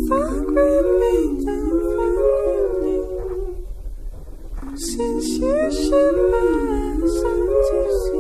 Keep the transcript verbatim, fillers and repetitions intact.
fuck with me, don't fuck with me. Since you should pass on to see.